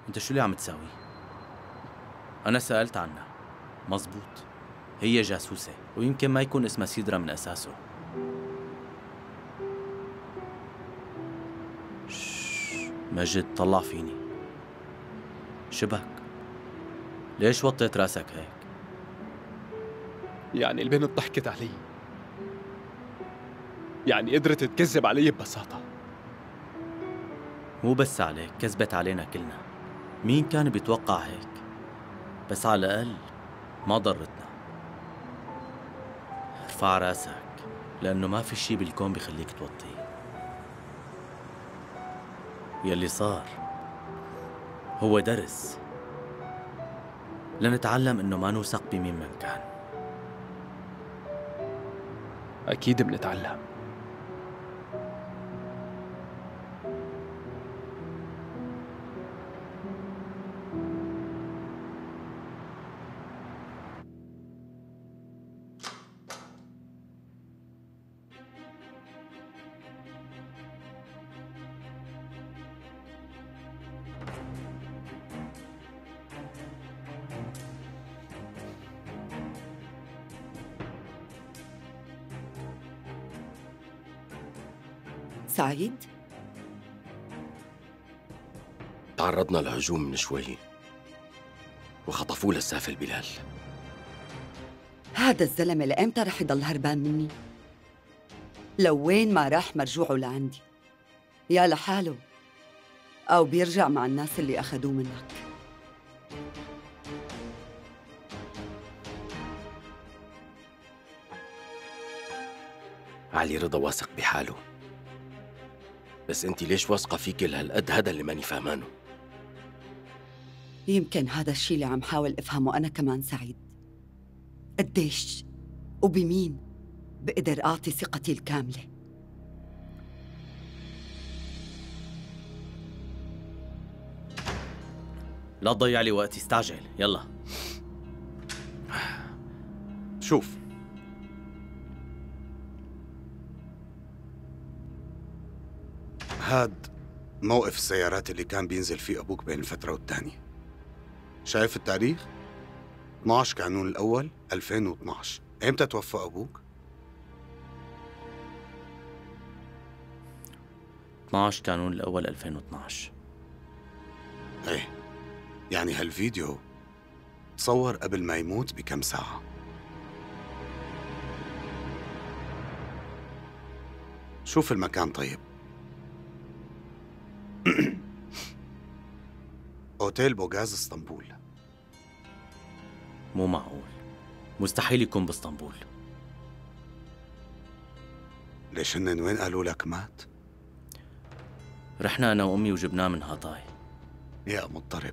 انت شو اللي عم تساوي؟ انا سألت عنها. مزبوط، هي جاسوسة ويمكن ما يكون اسمها سيدرا من اساسه. مجد طلع فيني. شبك؟ ليش وطيت راسك هيك؟ يعني البنت ضحكت علي، يعني قدرت تكذب علي ببساطة. مو بس عليك، كذبت علينا كلنا. مين كان بيتوقع هيك؟ بس على الأقل ما ضرتنا. ارفع راسك، لأنه ما في شي بالكون بيخليك توطي. يلي صار هو درس لنتعلم إنه ما نوثق بمين من كان. أكيد بنتعلم. سعيد؟ تعرضنا لهجوم من شوي وخطفوه للسافل بلال. هذا الزلمة لأمتى رح يضل هربان مني؟ لو وين ما راح مرجوعه لعندي، يا لحاله أو بيرجع مع الناس اللي أخذوه منك. علي رضا واثق بحاله، بس انت ليش واثقة فيه كل هالقد؟ هذا اللي ماني فهمانه. يمكن هذا الشيء اللي عم حاول أفهمه أنا كمان سعيد. قديش وبمين بقدر أعطي ثقتي الكاملة؟ لا تضيع لي وقتي، استعجل يلا. شوف، هاد موقف السيارات اللي كان بينزل فيه أبوك بين الفترة والتانية. شايف التاريخ؟ 12 كانون الأول 2012. إمتى توفى أبوك؟ 12 كانون الأول 2012. إيه، يعني هالفيديو تصور قبل ما يموت بكم ساعة. شوف المكان طيب. أوتيل بوغاز اسطنبول. مو معقول، مستحيل يكون باسطنبول. ليش هن وين قالوا لك مات؟ رحنا أنا وأمي وجبناه من هاتاي. يا مضطرب.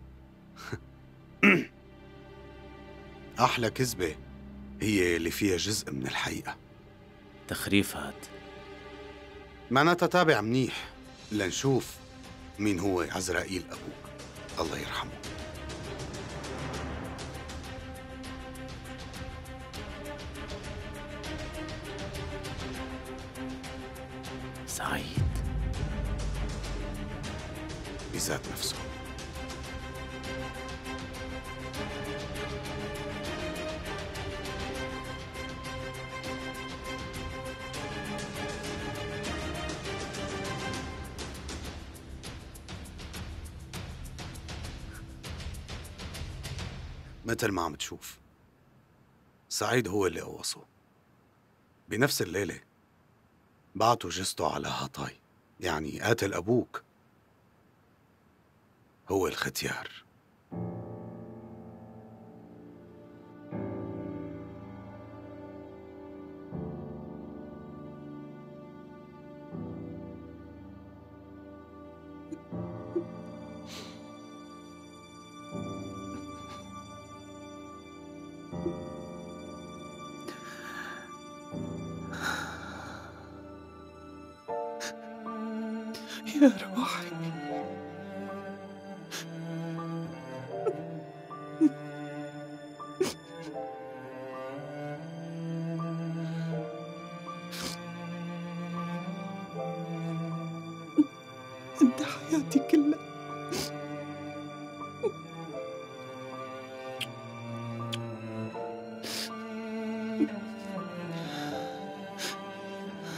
أحلى كذبة هي اللي فيها جزء من الحقيقة. تخريف هاد. معناتها تابع منيح لنشوف مين هو عزرائيل أبوك، الله يرحمه. سعيد بذات نفسه. مثل ما عم تشوف، سعيد هو اللي قوصه. بنفس الليلة بعتوا جثته على هاتاي، يعني قاتل أبوك هو الختيار. يا روحي، انت حياتي كلها.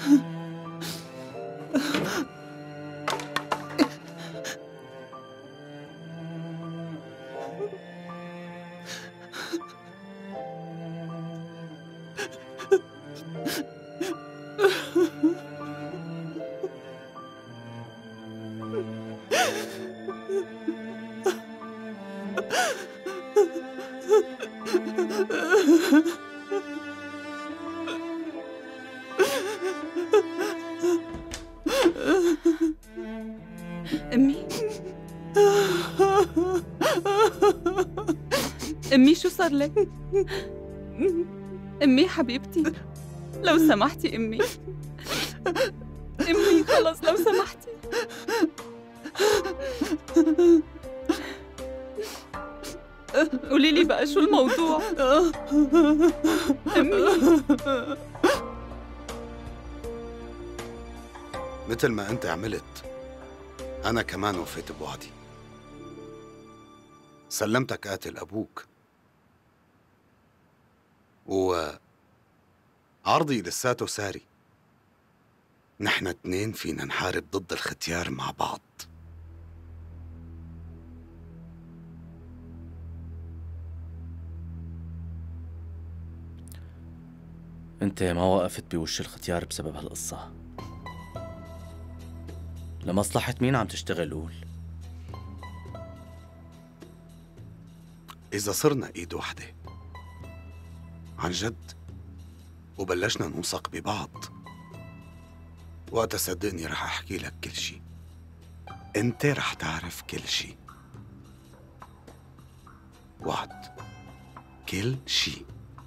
أمي أمي شو صار لك؟ أمي حبيبتي لو سمحتي أمي أمي خلص لو سمحتي قولي لي بقى شو الموضوع؟ أمي مثل ما أنت عملت أنا كمان وفيت بوعدي. سلمتك قاتل أبوك، وعرضي لساته ساري. نحن 2 فينا نحارب ضد الختيار مع بعض. انت ما وقفت بوش الختيار بسبب هالقصة. لمصلحة مين عم تشتغل؟ قول. إذا صرنا إيد واحدة عن جد وبلشنا نوثق ببعض، وقتها صدقني رح أحكي لك كل شي. أنت رح تعرف كل شي، وعد، كل شي.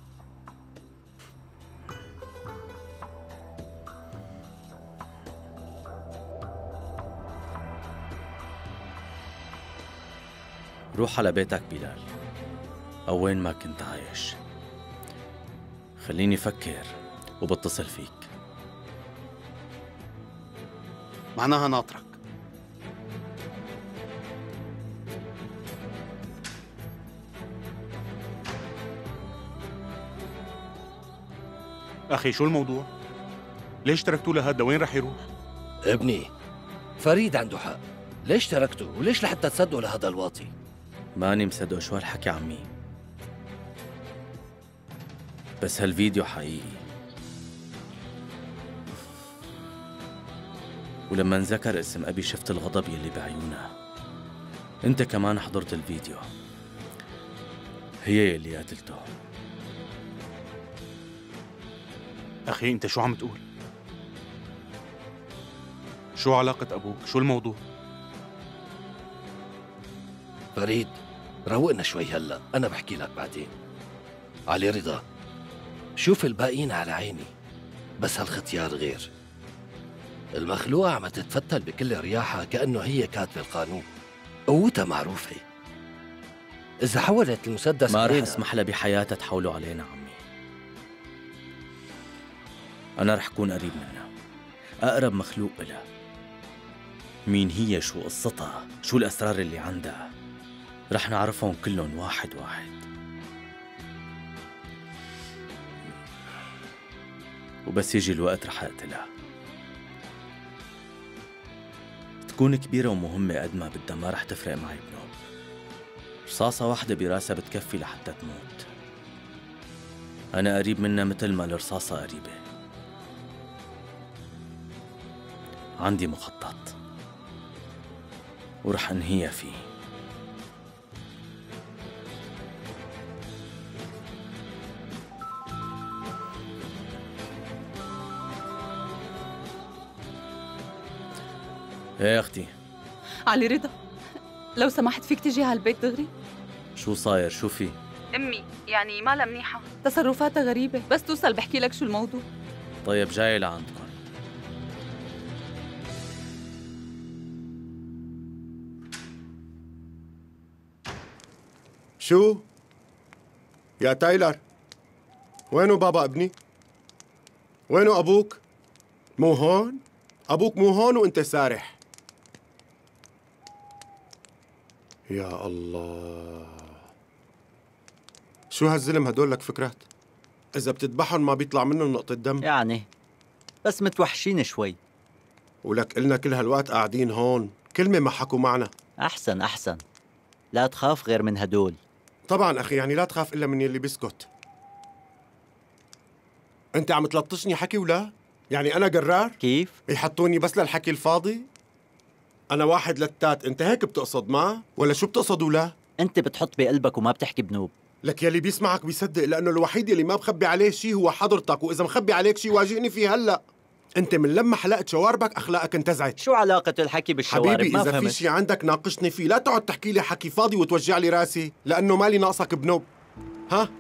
روح على بيتك بلال، أو وين ما كنت عايش. خليني أفكر وبتصل فيك. معناها ناطرك. أخي شو الموضوع؟ ليش تركتوا لهذا؟ وين رح يروح؟ ابني فريد عنده حق. ليش تركته وليش لحتى تصدقوا لهذا الواطي؟ ماني مصدق شو هالحكي عمي، بس هالفيديو حقيقي. ولما انذكر اسم أبي شفت الغضب يلي بعيونه. انت كمان حضرت الفيديو. هي يلي قتلته. أخي أنت شو عم تقول؟ شو علاقة أبوك؟ شو الموضوع؟ فريد روقنا شوي هلا، أنا بحكي لك بعدين. علي رضا، شوف الباقيين على عيني، بس هالختيار غير. المخلوقة عم تتفتل بكل رياحها كأنه هي كاتبة القانون، قوتها معروفة. إذا حولت المسدس ما رح علينا اسمح لها بحياتها تحولوا علينا عمي. أنا رح كون قريب منها، أقرب مخلوق إلها. مين هي، شو قصتها، شو الأسرار اللي عندها، رح نعرفهم كلهم واحد واحد. وبس يجي الوقت رح أقتلها. تكون كبيرة ومهمة قد ما بدها، ما رح تفرق معي بنوب. رصاصة واحدة براسها بتكفي لحتى تموت. أنا قريب منها مثل ما الرصاصة قريبة. عندي مخطط ورح أنهيها فيه. ايه اختي. علي رضا لو سمحت فيك تجي على البيت دغري؟ شو صاير؟ شو في؟ امي يعني مالها منيحه، تصرفاتها غريبه، بس توصل بحكي لك شو الموضوع. طيب جاي لعندكم. شو؟ يا تايلر، وينو بابا ابني؟ وينو أبوك؟ مو هون؟ أبوك مو هون وأنت سارح. يا الله، شو هالزلم هدول لك فكرات؟ إذا بتذبحهم ما بيطلع منهم نقطة دم. يعني بس متوحشين شوي. ولك إلنا كل هالوقت قاعدين هون، كلمة ما حكوا معنا. أحسن، لا تخاف غير من هدول. طبعا أخي، يعني لا تخاف إلا من يلي بيسكت. أنت عم تلطشني حكي ولا؟ يعني أنا جرار؟ كيف؟ يحطوني بس للحكي الفاضي؟ أنا واحد لتات، أنت هيك بتقصد ما؟ ولا شو بتقصد ولا؟ أنت بتحط بقلبك وما بتحكي بنوب. لك يلي بيسمعك بيصدق، لأنه الوحيد يلي ما بخبي عليه شي هو حضرتك، وإذا مخبي عليك شي واجهني فيه هلأ. أنت من لما حلقت شواربك أخلاقك انتزعت. شو علاقة الحكي بالشوارب؟ حبيبي ما إذا فهمت. في شي عندك ناقشني فيه، لا تقعد تحكي لي حكي فاضي وتوجع لي راسي، لأنه مالي ناقصك بنوب. ها؟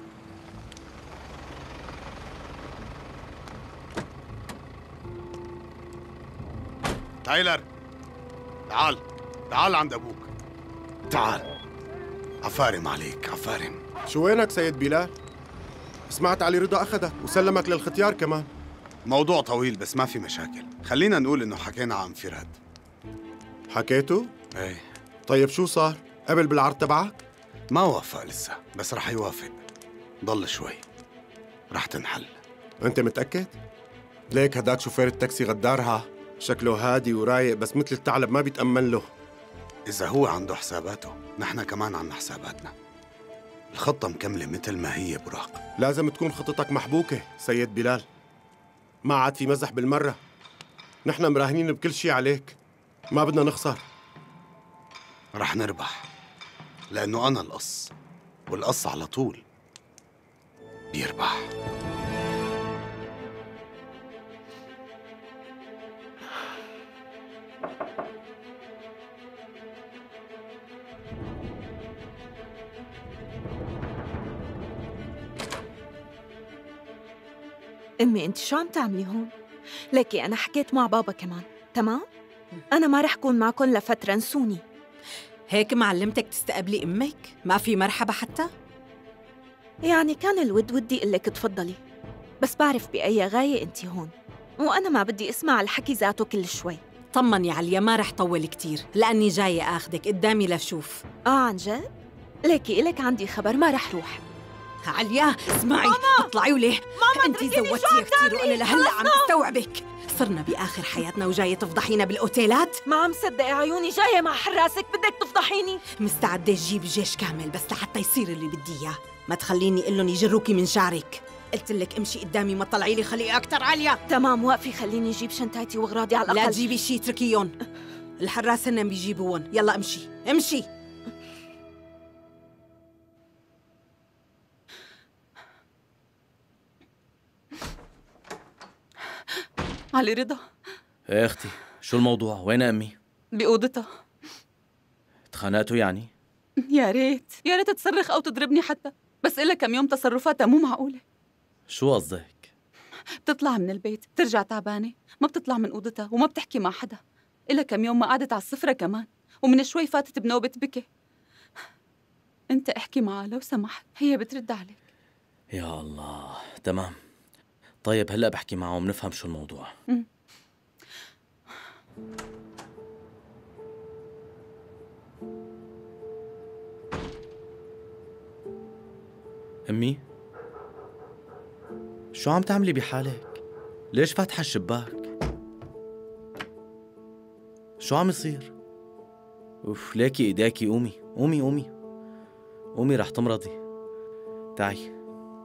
تايلر، تعال عند أبوك. تعال. عفارم عليك، عفارم. شو وينك سيد بلال؟ سمعت علي رضا أخذك وسلمك للختيار كمان. موضوع طويل بس ما في مشاكل. خلينا نقول إنه حكينا عن فراد. حكيته؟ ايه. طيب شو صار؟ قبل بالعرض تبعك؟ ما وافق لسه، بس رح يوافق. ضل شوي، رح تنحل. أنت متأكد؟ ليك هداك شوفير التاكسي غدارها، شكله هادي ورايق بس مثل الثعلب ما بيتأمن له. إذا هو عنده حساباته، نحن كمان عنا حساباتنا. الخطة مكملة مثل ما هي براق. لازم تكون خطتك محبوكة سيد بلال، ما عاد في مزح بالمرة. نحن مراهنين بكل شي عليك، ما بدنا نخسر. رح نربح، لأنه أنا القص، والقص على طول بيربح. أمي أنت شو عم تعملي هون؟ ليكي أنا حكيت مع بابا كمان، تمام؟ أنا ما رح كون معكم لفترة، انسوني. هيك معلمتك تستقبلي أمك؟ ما في مرحبا حتى؟ يعني كان الود ودي أقول لك تفضلي، بس بعرف بأي غاية أنت هون، وأنا ما بدي أسمع الحكي ذاته كل شوي. طمني عليا، ما رح طول كتير لأني جاية آخدك قدامي لشوف. عن جد؟ ليكي إلك عندي خبر، ما رح روح. عليا اسمعي، اطلعي وليه؟ ماما انت زودتيها كثير وانا لهلا عم استوعبك. صرنا باخر حياتنا وجايه تفضحينا بالاوتيلات؟ ما عم صدق عيوني، جايه مع حراسك بدك تفضحيني. مستعده اجيب جيش كامل بس لحتى يصير اللي بدي اياه، ما تخليني اقول لهم يجروكي من شعرك. قلت لك امشي قدامي، ما تطلعي لي خليقه اكثر عليا. تمام واقفي، خليني اجيب شنطتي واغراضي على الاقل. لا تجيبي شيء، اتركيهم، الحراس هن بيجيبوهم. يلا امشي امشي. علي رضا. ايه اختي، شو الموضوع؟ وين امي؟ بأوضتها. تخانقتوا يعني؟ يا ريت تصرخ او تضربني حتى، بس إلها كم يوم تصرفاتها مو معقولة. شو قصدك؟ بتطلع من البيت بترجع تعبانة، ما بتطلع من أوضتها وما بتحكي مع حدا. إلها كم يوم ما قعدت على السفرة كمان، ومن شوي فاتت بنوبة بكي. انت احكي معها لو سمحت، هي بترد عليك. يا الله، تمام. طيب هلأ بحكي معه وبنفهم شو الموضوع. أمي، شو عم تعملي بحالك؟ ليش فاتحة الشباك؟ شو عم يصير؟ اوف، ليكي ايديكي، قومي قومي قومي قومي، رح تمرضي. تعي.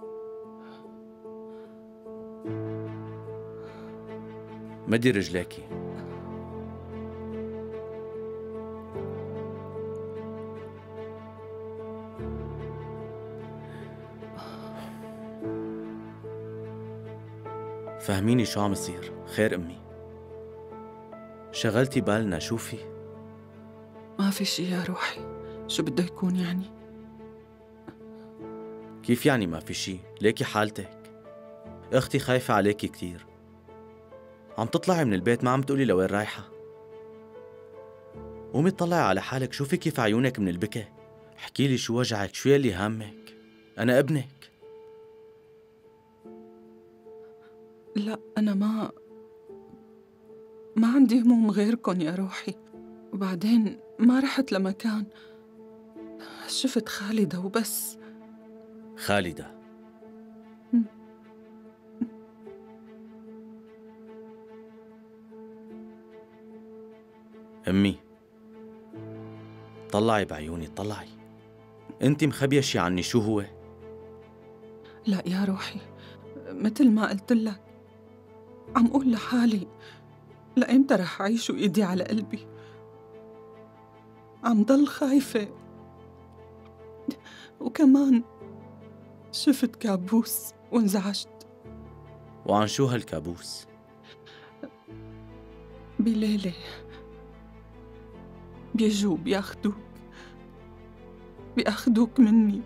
مدي رجليكي. فهميني شو عم يصير؟ خير أمي؟ شغلتي بالنا، شوفي. ما في شي يا روحي، شو بده يكون يعني؟ كيف يعني ما في شي؟ ليكي حالتك، اختي خايفة عليكي كتير، عم تطلعي من البيت ما عم تقولي لوين رايحة. قومي اطلعي على حالك، شوفي كيف عيونك من البكا. احكي لي شو وجعك، شو يلي هامك، أنا ابنك. لا أنا ما عندي هموم غيركن يا روحي. وبعدين ما رحت لمكان، شفت خالدة وبس. خالدة؟ أمي، طلعي بعيوني، طلعي. أنت مخبية شي عني، شو هو؟ لا يا روحي، مثل ما قلت لك، عم قول لحالي لأمتى رح أعيش وإيدي على قلبي؟ عم ضل خايفة، وكمان شفت كابوس وانزعجت. وعن شو هالكابوس؟ بليلة بيجوا بياخدوك مني.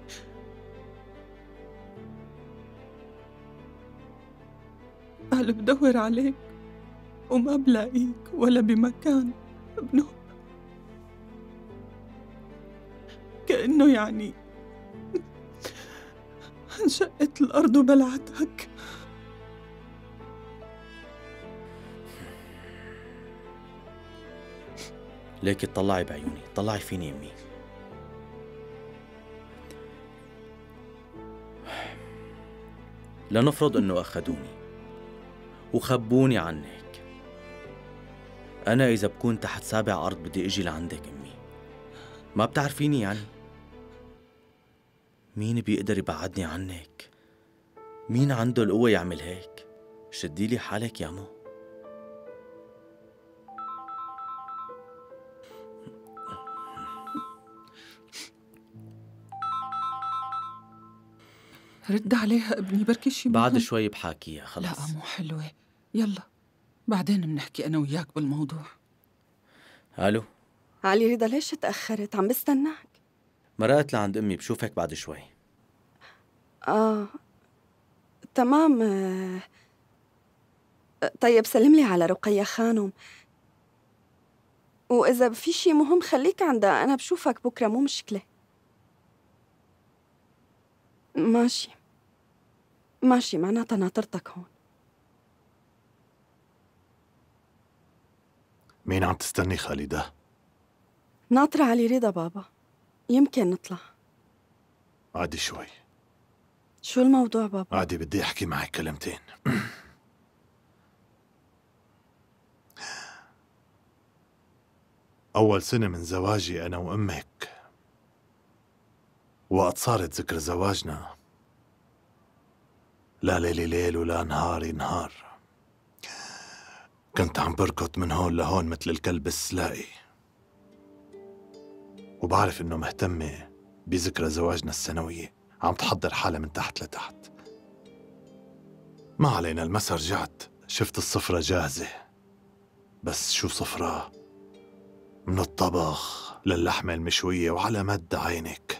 قال بدور عليك وما بلاقيك ولا بمكان بنوب، كأنه يعني انشقت الأرض وبلعتك. ليك طلعي بعيوني، طلعي فيني أمي. لنفرض أنه أخذوني وخبوني عنك. أنا إذا بكون تحت سابع أرض بدي أجي لعندك أمي. ما بتعرفيني يعني؟ مين بيقدر يبعدني عنك؟ مين عنده القوة يعمل هيك؟ شدي لي حالك يا مو. رد عليها ابني، بركي شي بعد مهم. شوي بحاكيها خلص. لا مو حلوة، يلا بعدين بنحكي أنا وياك بالموضوع. ألو علي رضا، ليش تأخرت؟ عم بستناك. مرقت لعند أمي، بشوفك بعد شوي. تمام. طيب سلم لي على رقية خانم، وإذا في شي مهم خليك عندها، أنا بشوفك بكرة مو مشكلة. ماشي معناتها ناطرتك هون. مين عم تستني خالدة؟ ناطرة علي رضا بابا، يمكن نطلع. عادي شوي. شو الموضوع بابا؟ عادي بدي أحكي معك كلمتين. أول سنة من زواجي أنا وأمك، وقت صارت ذكر زواجنا، لا ليلي ليل ولا نهاري نهار، كنت عم بركض من هون لهون مثل الكلب السلائي، وبعرف إنه مهتمة بذكرى زواجنا السنوية، عم تحضر حالها من تحت لتحت. ما علينا، المسا رجعت شفت السفرة جاهزة، بس شو سفرة؟ من الطبخ للحمة المشوية وعلى مد عينك.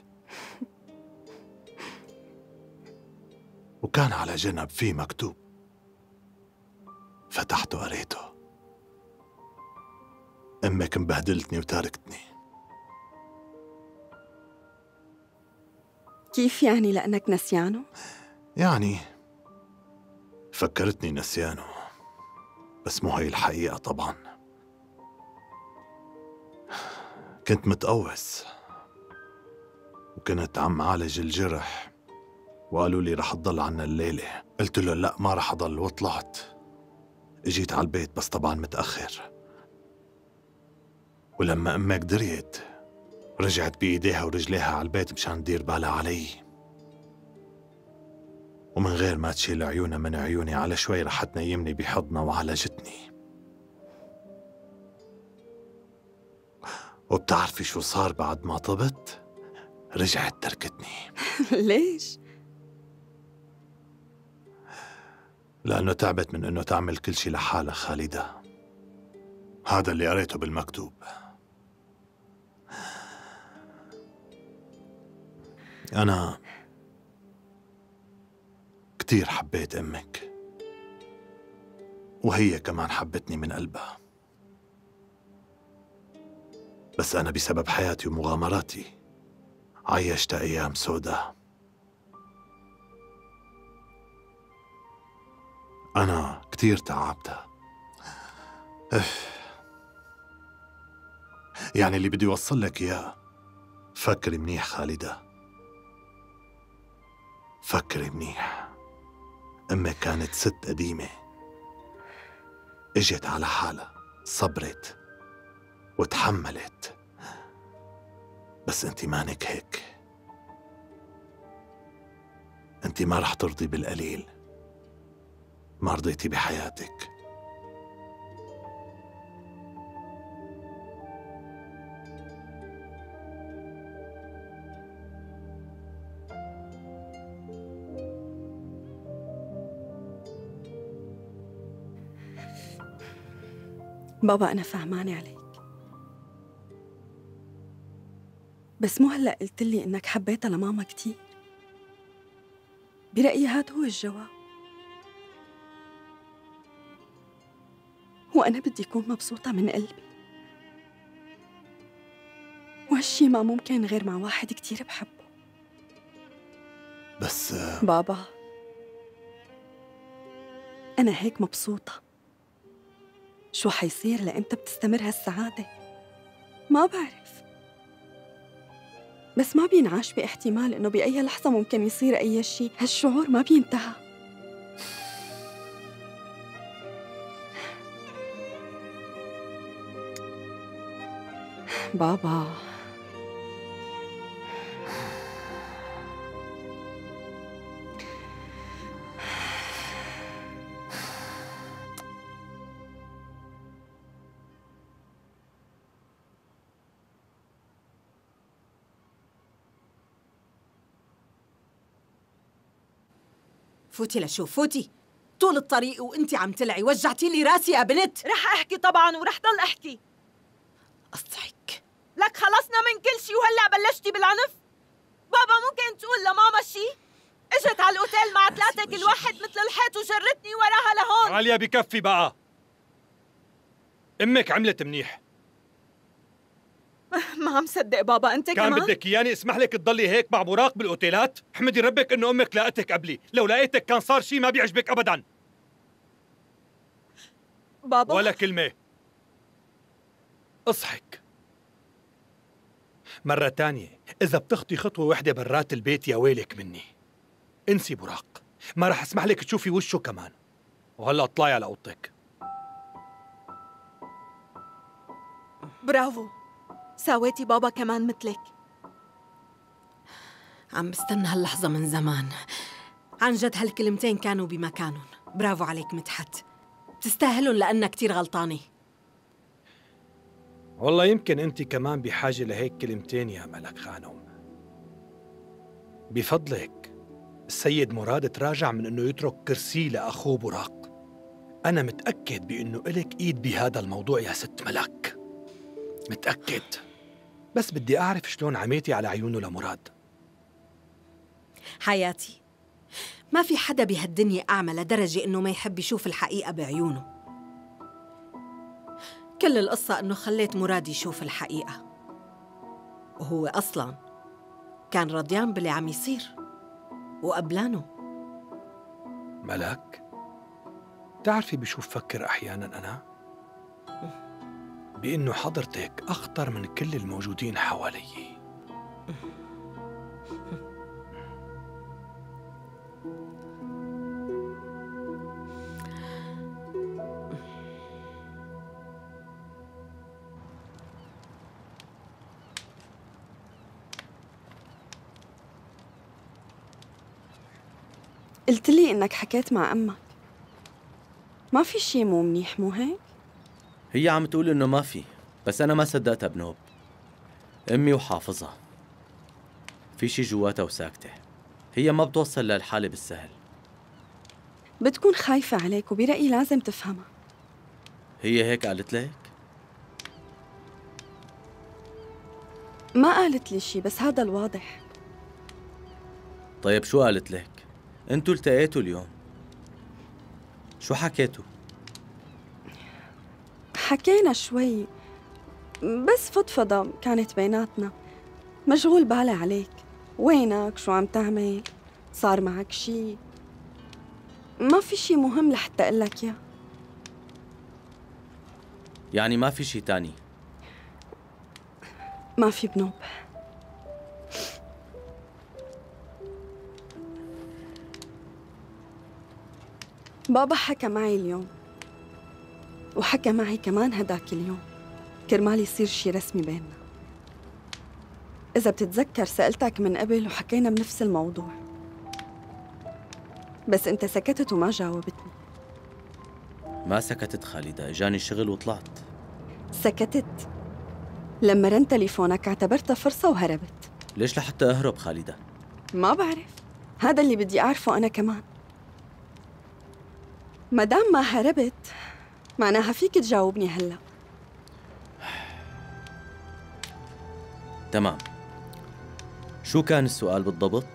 وكان على جنب فيه مكتوب، فتحته قريته. أمك مبهدلتني وتاركتني. كيف يعني؟ لأنك نسيانه؟ يعني فكرتني نسيانه، بس مو هي الحقيقة طبعا. كنت متقوس وكنت عم عالج الجرح، وقالوا لي رح تضل عنا الليلة. قلت له لا ما رح أضل، وطلعت. اجيت على البيت بس طبعا متأخر، ولما أمك دريت رجعت بإيديها ورجليها على البيت مشان تدير بالها علي، ومن غير ما تشيل عيونها من عيوني على شوي رح تنيمني بحضنها وعالجتني. وبتعرفي شو صار بعد ما طبت؟ رجعت تركتني. ليش؟ لأنه تعبت من إنه تعمل كل شي لحالها خالدة. هذا اللي قريته بالمكتوب. أنا كتير حبيت أمك، وهي كمان حبتني من قلبها، بس أنا بسبب حياتي ومغامراتي عايشت أيام سوداء. أنا كتير تعبت. يعني اللي بدي أوصل لك إياه، فكري منيح خالدة، فكري منيح. أمك كانت ست قديمة، اجت على حالها، صبرت، وتحملت، بس انت مانك هيك. انت ما رح ترضي بالقليل، ما رضيتي بحياتك. بابا أنا فهمانة عليك، بس مو هلأ قلت لي إنك حبيتها لماما كتير؟ برأيي هاد هو الجواب، وأنا بدي أكون مبسوطة من قلبي، وهالشي ما ممكن غير مع واحد كتير بحبه. بس بابا أنا هيك مبسوطة. شو حيصير لإمتى بتستمر هالسعادة؟ ما بعرف، بس ما بينعاش باحتمال إنه بأي لحظة ممكن يصير أي شيء. هالشعور ما بينتهى. بابا فوتي لشوف، فوتي. طول الطريق وانتي عم تلعي، وجعتي لي راسي يا بنت. رح احكي طبعا ورح ضل احكي. قصعك لك خلصنا من كل شي وهلا بلشتي بالعنف؟ بابا ممكن تقول لماما شي؟ اجت على الاوتيل مع ثلاثة كل واحد مثل الحيط وجرتني وراها لهون. عالية بكفي بقى. امك عملت منيح. ما عم صدق بابا، انت كمان؟ كان بدك اياني اسمح لك تضلي هيك مع براق بالاوتيلات؟ احمدي ربك انه امك لقتك قبلي، لو لقيتك كان صار شيء ما بيعجبك ابدا. بابا ولا كلمة. اصحك. مرة تانية إذا بتخطي خطوة وحدة برات البيت يا ويلك مني. انسي براق، ما رح اسمح لك تشوفي وشه كمان. وهلا اطلعي على اوضتك. برافو، ساويتي بابا كمان مثلك. عم بستنى هاللحظة من زمان. عن جد هالكلمتين كانوا بمكانهم. برافو عليك مدحت، بتستاهلهم لأنها كتير غلطانة. والله يمكن انت كمان بحاجة لهيك كلمتين يا ملك خانم. بفضلك السيد مراد تراجع من انه يترك كرسي لاخوه براق. انا متأكد بانه إلك ايد بهذا الموضوع يا ست ملك، متأكد. بس بدي اعرف شلون عميتي على عيونه لمراد. حياتي ما في حدا بهالدنيا أعمى لدرجة إنه ما يحب يشوف الحقيقة بعيونه. كل القصة إنه خليت مراد يشوف الحقيقة، وهو أصلاً كان رضيان باللي عم يصير وقبلانه. ملك، تعرفي بشو بفكر أحياناً أنا؟ بإنه حضرتك أخطر من كل الموجودين حوالي. قلت لي إنك حكيت مع أمك. ما في شي مو منيح، مو هيك؟ هي عم تقول إنه ما في، بس أنا ما صدقتها بنوب. أمي وحافظها في شي جواتها وساكتة. هي ما بتوصل للحالة بالسهل. بتكون خايفة عليك، وبرأيي لازم تفهمها. هي هيك قالت لك؟ ما قالت لي شي، بس هذا الواضح. طيب شو قالت لك؟ انتوا التقيتوا اليوم، شو حكيتوا؟ حكينا شوي، بس فضفضة كانت بيناتنا. مشغول بالي عليك، وينك؟ شو عم تعمل؟ صار معك شي؟ ما في شي مهم لحتى أقول لك إياه. يعني ما في شي تاني؟ ما في بنوب. بابا حكى معي اليوم، وحكى معي كمان هداك اليوم. كرمال يصير شي رسمي بيننا. إذا بتتذكر سألتك من قبل وحكينا بنفس الموضوع، بس أنت سكتت وما جاوبتني. ما سكتت خالدة، إجاني شغل وطلعت. سكتت لما رن تليفونك، اعتبرتها فرصة وهربت. ليش لحتى أهرب خالدة؟ ما بعرف، هذا اللي بدي أعرفه أنا كمان. مدام ما هربت معناها فيك تجاوبني هلأ. تمام، شو كان السؤال بالضبط؟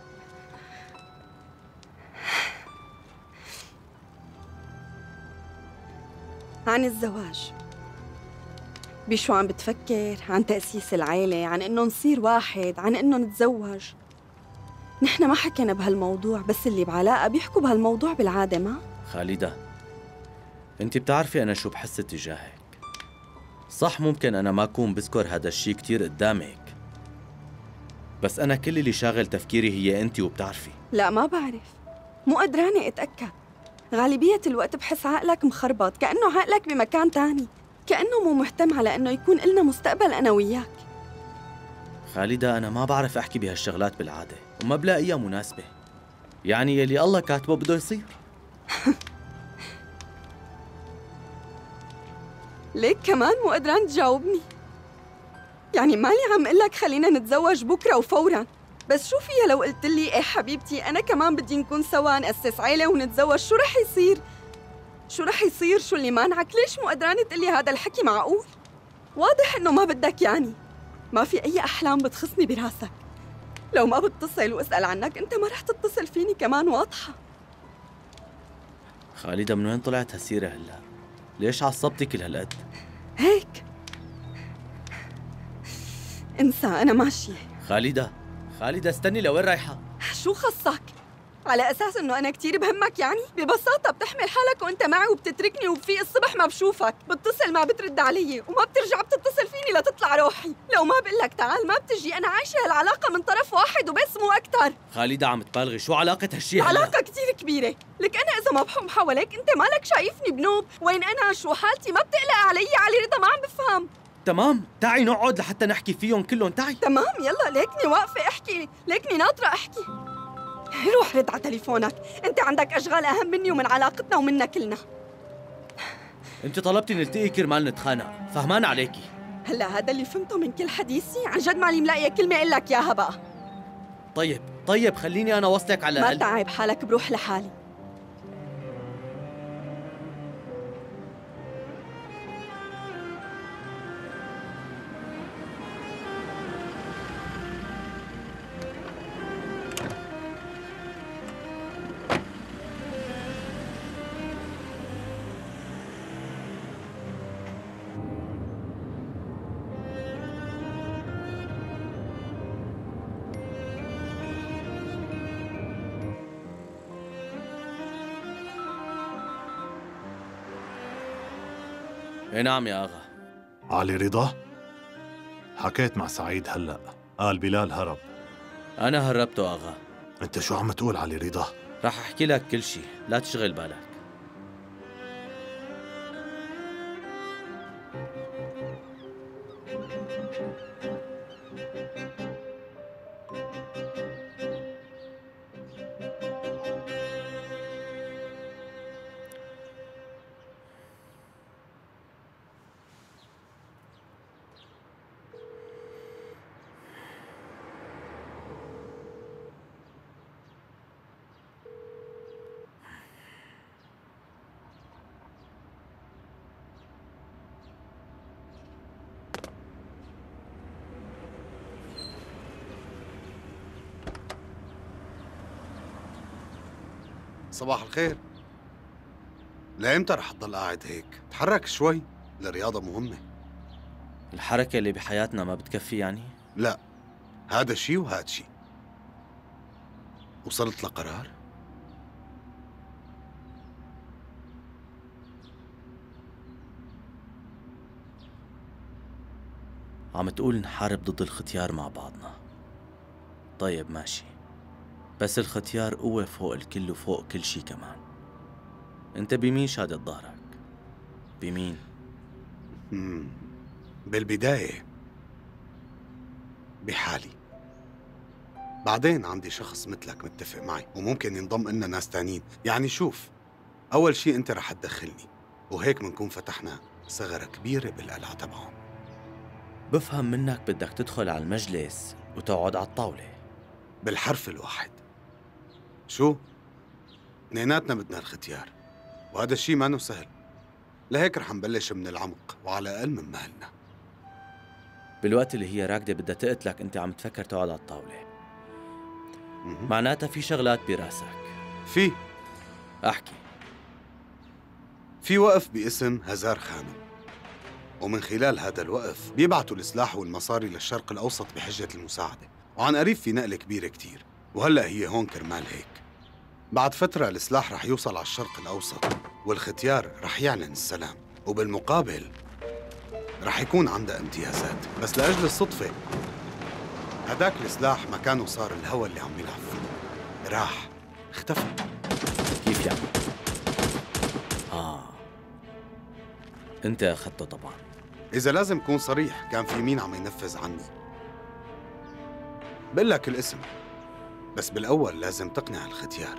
عن الزواج. بشو عم بتفكر؟ عن تأسيس العيلة، عن إنه نصير واحد، عن إنه نتزوج. نحن ما حكينا بهالموضوع، بس اللي بعلاقة بيحكوا بهالموضوع بالعادة. ما خالدة، انت بتعرفي أنا شو بحس تجاهك. صح ممكن أنا ما أكون بذكر هذا الشيء كتير قدامك، بس أنا كل اللي شاغل تفكيري هي أنت، وبتعرفي. لا ما بعرف، مو قدرانة أتأكد. غالبية الوقت بحس عقلك مخربط، كأنه عقلك بمكان تاني، كأنه مو مهتم على إنه يكون إلنا مستقبل أنا وياك. خالدة، أنا ما بعرف أحكي بهالشغلات بالعادة، وما بلاقيها مناسبة. يعني يلي الله كاتبه بده يصير. ليك كمان مو قدران تجاوبني؟ يعني مالي عم قلك خلينا نتزوج بكرة وفوراً، بس شو فيها لو قلت لي إيه حبيبتي أنا كمان بدي نكون سوا، نأسس عيلة ونتزوج؟ شو رح يصير؟ شو رح يصير؟ شو اللي مانعك؟ ليش مو قدران تقلي هذا الحكي؟ معقول؟ واضح إنه ما بدك، يعني ما في أي أحلام بتخصني براسك. لو ما بتصل واسأل عنك أنت ما رح تتصل فيني كمان، واضحة. خالدة، من وين طلعت هالسيرة هلا؟ ليش عصبتي كل هالقد؟ هيك انسى، أنا ماشية. خالدة، خالدة استني، لوين رايحة؟ شو خصك؟ على أساس إنه أنا كتير بهمك يعني؟ ببساطة بتحمل حالك وأنت معي وبتتركني، وبفيق الصبح ما بشوفك، بتصل ما بترد علي، وما بترجع بتتصل فيني لتطلع روحي. لو ما بقلك تعال ما بتجي. أنا عايشة هالعلاقة من طرف واحد وبس، مو أكتر. خالدة عم تبالغي، شو علاقة هالشي هلا؟ علاقة كتير كبيرة. لك أنا إذا ما بحوم حواليك أنت مالك شايفني بنوب؟ وين أنا؟ شو حالتي؟ ما بتقلق علي علي رضا؟ ما عم بفهم. تمام، تعي نقعد لحتى نحكي فيهم كلهم، تعي. تمام يلا، ليكني واقفة احكي، ليكني ناطرة احكي. روح رد على تليفونك، انت عندك اشغال اهم مني ومن علاقتنا ومنا كلنا. انت طلبتي نلتقي كرمال نتخانق، فهمان عليكي. هلا هذا اللي فهمته من كل حديثي؟ عن جد مالي ملاقيه كلمة اقول لك اياها بقى. طيب خليني انا وصلك على ما تعب حالك، بروح لحالي. اي نعم يا اغا. علي رضا؟ حكيت مع سعيد هلأ، قال بلال هرب. أنا هربته اغا. أنت شو عم تقول علي رضا؟ رح أحكي لك كل شي، لا تشغل بالك. صباح الخير. لإمتى رح تضل قاعد هيك؟ تحرك شوي، الرياضة مهمة. الحركة اللي بحياتنا ما بتكفي يعني؟ لا، هذا شي وهذا شي. وصلت لقرار؟ عم تقول نحارب ضد الختيار مع بعضنا. طيب ماشي، بس الختيار قوة فوق الكل وفوق كل شي كمان. انت بمين شادد ظهرك؟ بمين؟ بالبداية بحالي، بعدين عندي شخص مثلك متفق معي وممكن ينضم لنا ناس تانيين. يعني شوف، أول شيء أنت رح تدخلني وهيك منكون فتحنا ثغرة كبيرة بالقلعة تبعهم. بفهم منك بدك تدخل على المجلس وتقعد على الطاولة بالحرف الواحد. شو؟ اثنيناتنا بدنا الختيار، وهذا الشيء ما سهل، لهيك رح نبلش من العمق وعلى الأقل من مهلنا. بالوقت اللي هي راكدة بدها تقتلك أنت عم تفكر تقعد على الطاولة، معناتها في شغلات براسك. في أحكي. في وقف باسم هزار خانم، ومن خلال هذا الوقف بيبعتوا السلاح والمصاري للشرق الأوسط بحجة المساعدة، وعن قريب في نقلة كبيرة كتير، وهلأ هي هون كرمال هيك. بعد فترة السلاح رح يوصل على الشرق الأوسط والختيار رح يعلن السلام، وبالمقابل رح يكون عندها امتيازات. بس لأجل الصدفة هداك السلاح مكانه صار الهوى اللي عم يلعب فيه، راح اختفى. كيف يعني؟ أنت أخذته طبعاً. إذا لازم أكون صريح، كان في مين عم ينفذ عني. بقول لك الاسم، بس بالأول لازم تقنع الختيار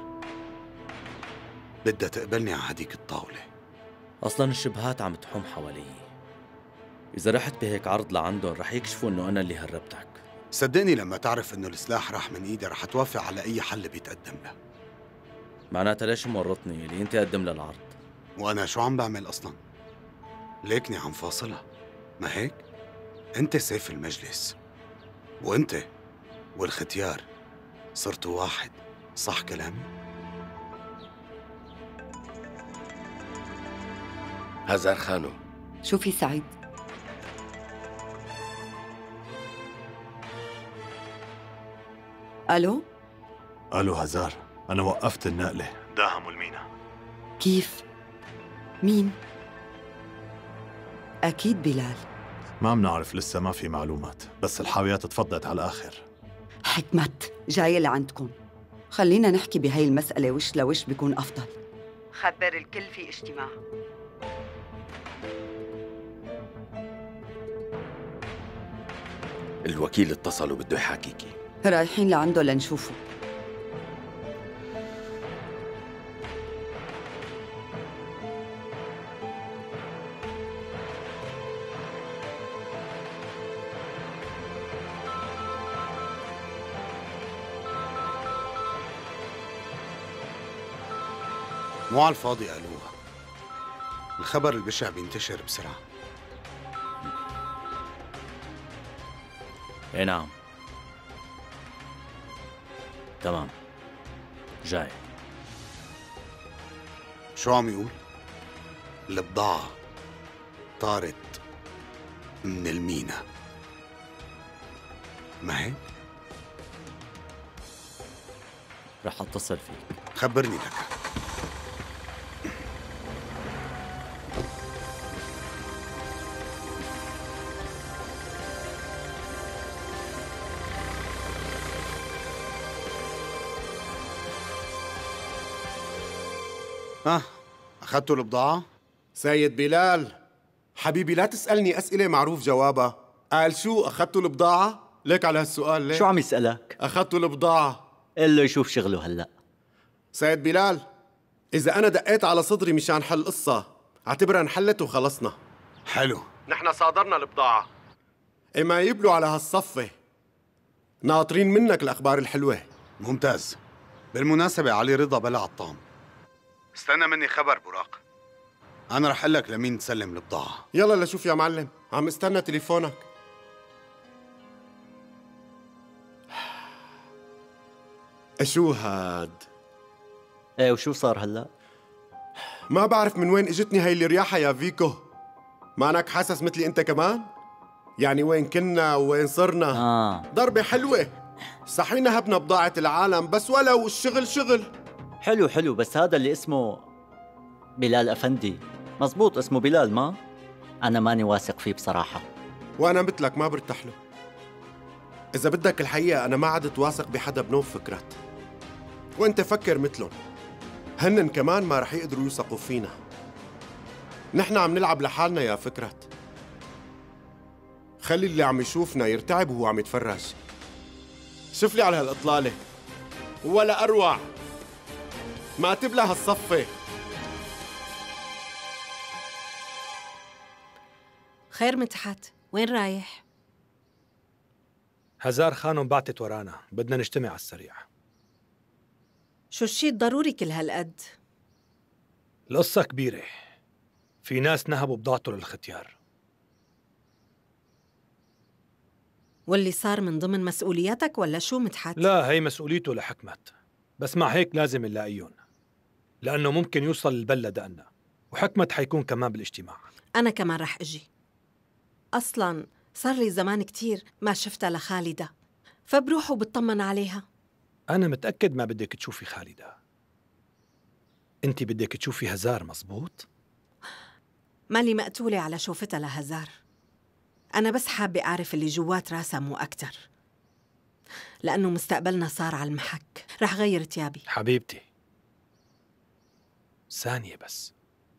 بدها تقبلني على هديك الطاولة. أصلاً الشبهات عم تحوم حوالي، إذا رحت بهيك عرض لعندهم رح يكشفوا إنه أنا اللي هربتك. صدقني لما تعرف إنه السلاح راح من إيدي رح توافق على أي حل بيتقدم له. معناتها ليش مورطني اللي أنت قدم للعرض؟ وأنا شو عم بعمل أصلاً؟ ليكني عم فاصلها، ما هيك؟ أنت سيف المجلس، وأنت والختيار صرتوا واحد، صح كلامي؟ هزار خانو. شو في سعيد؟ ألو؟ ألو هزار، أنا وقفت النقلة، داهموا المينا. كيف؟ مين؟ أكيد بلال. ما بنعرف لسه، ما في معلومات، بس الحاويات تفضت على الآخر. حكمت جاية لعندكم، خلينا نحكي بهاي المسألة وش لوش بيكون أفضل. خبر الكل في اجتماع. الوكيل اتصل وبده يحاكيكي. رايحين لعنده لنشوفه. مو على الفاضي قالوها، الخبر البشع بينتشر بسرعة. اي نعم، تمام، جاي. شو عم يقول؟ البضاعة طارت من المينا، ما هيك؟ رح اتصل فيك. خبرني لك. أخذتوا البضاعة؟ سيد بلال حبيبي، لا تسألني أسئلة معروف جوابها. قال شو؟ أخذتوا البضاعة؟ ليك على هالسؤال ليه؟ شو عم يسألك؟ أخذتوا البضاعة. قل له يشوف شغله هلأ. سيد بلال، إذا أنا دقيت على صدري مشان حل قصة، اعتبرها انحلت وخلصنا. حلو، نحن صادرنا البضاعة. إما يبلوا على هالصفة، ناطرين منك الأخبار الحلوة. ممتاز. بالمناسبة علي رضا بلع الطعم، استنى مني خبر براق. أنا رح أقول لك لمين تسلم البضاعة. يلا لشوف يا معلم، عم استنى تليفونك. شو هاد؟ ايه وشو صار هلا؟ ما بعرف من وين اجتني هاي الرياحة يا فيكو. مانك حاسس مثلي انت كمان؟ يعني وين كنا وين صرنا؟ ضربة حلوة، صحينا هبنا بضاعة العالم، بس ولو الشغل شغل. حلو حلو، بس هذا اللي اسمه بلال أفندي مزبوط، اسمه بلال ما؟ أنا ماني واثق فيه بصراحة. وأنا مثلك ما برتاح له. إذا بدك الحقيقة أنا ما عدت واثق بحدا بنوب فكرت، وأنت فكر مثلهم، هنن كمان ما رح يقدروا يوثقوا فينا. نحن عم نلعب لحالنا يا فكرت. خلي اللي عم يشوفنا يرتعب وهو عم يتفرج. شوف لي على هالإطلالة ولا أروع، ما تبلى هالصفة. خير مدحت، وين رايح؟ هزار خانم بعتت ورانا، بدنا نجتمع على السريع. شو الشي الضروري كل هالقد؟ القصة كبيرة، في ناس نهبوا بضاعته للختيار. واللي صار من ضمن مسؤولياتك ولا شو مدحت؟ لا، هي مسؤوليته لحكمت، بس مع هيك لازم نلاقيهم، لأنه ممكن يوصل البلة دقنا، وحكمت حيكون كمان بالاجتماع. أنا كمان رح أجي، أصلاً صار لي زمان كتير ما شفتها لخالدة، فبروح وبطمن عليها. أنا متأكد ما بدك تشوفي خالدة، أنت بدك تشوفي هزار، مزبوط؟ مالي مقتولة على شوفتها لهزار، أنا بس حابة أعرف اللي جوات راسها مو أكتر، لأنه مستقبلنا صار على المحك. رح غير تيابي حبيبتي، ثانية بس.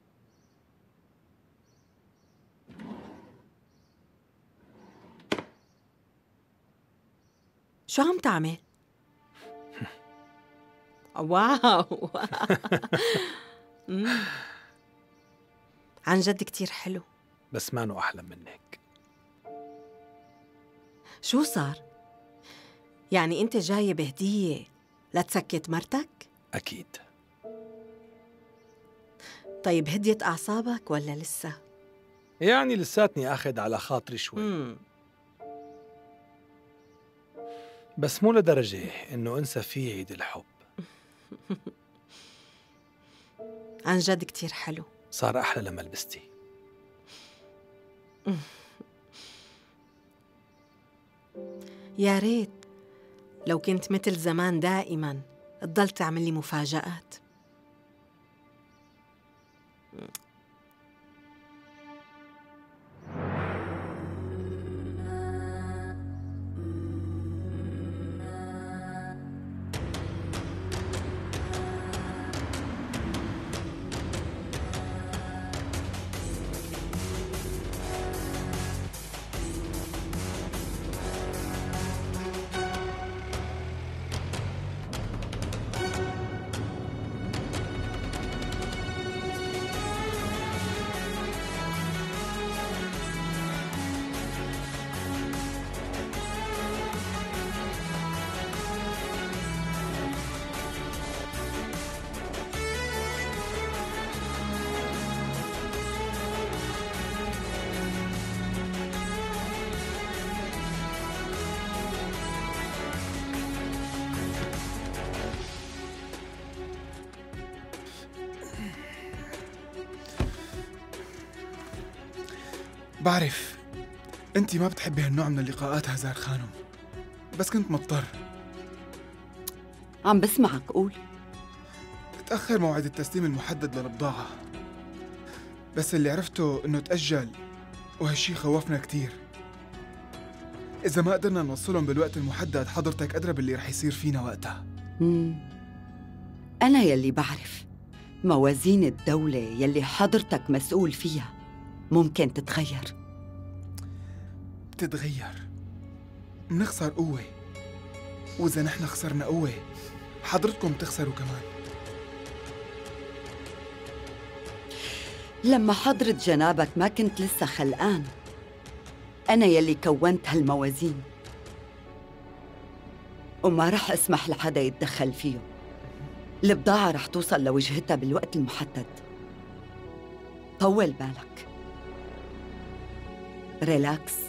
شو عم تعمل؟ واو عن جد كتير حلو، بس مانو أحلى منك. شو صار؟ يعني أنت جاي بهدية لتسكت مرتك؟ أكيد. طيب هديت أعصابك ولا لسه؟ يعني لساتني أخذ على خاطري شوي. بس مو لدرجة إنه أنسى فيه عيد الحب. عن جد كتير حلو، صار أحلى لما لبستي. يا ريت لو كنت مثل زمان دائما تضل تعمل لي مفاجآت. بعرف انتي ما بتحبي هالنوع من اللقاءات هزار خانم، بس كنت مضطر. عم بسمعك، قول. تأخر موعد التسليم المحدد للبضاعة، بس اللي عرفته انه تأجل، وهالشي خوفنا كتير. إذا ما قدرنا نوصلهم بالوقت المحدد حضرتك أدرى باللي رح يصير فينا وقتها. أنا يلي بعرف موازين الدولة يلي حضرتك مسؤول فيها ممكن تتغير. بتتغير، منخسر قوة، وإذا نحن خسرنا قوة حضرتكم تخسروا كمان. لما حضرة جنابك ما كنت لسه خلقان، أنا يلي كونت هالموازين، وما رح أسمح لحدا يتدخل فيه. البضاعة رح توصل لوجهتها بالوقت المحدد. طول بالك، ريلاكس.